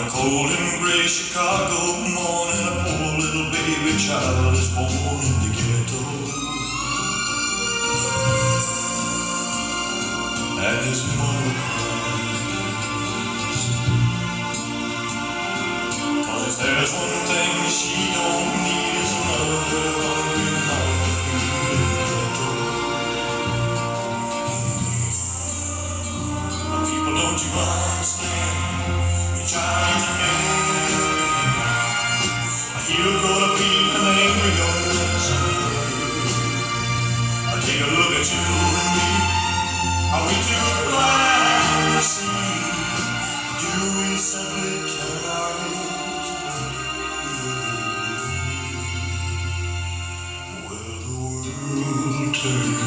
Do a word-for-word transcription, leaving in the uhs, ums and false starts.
On a cold and gray Chicago morning, a poor little baby child is born in the ghetto. And his mother cries, 'cause if there's one thing she don't need is another hungry mouth of food in the ghetto. Now people, don't you understand? You're trying to make me. You're gonna be an angry young man someday. I take a look at you and me. Are we too blind to see? Do we simply turn our heads? Well, the world turns.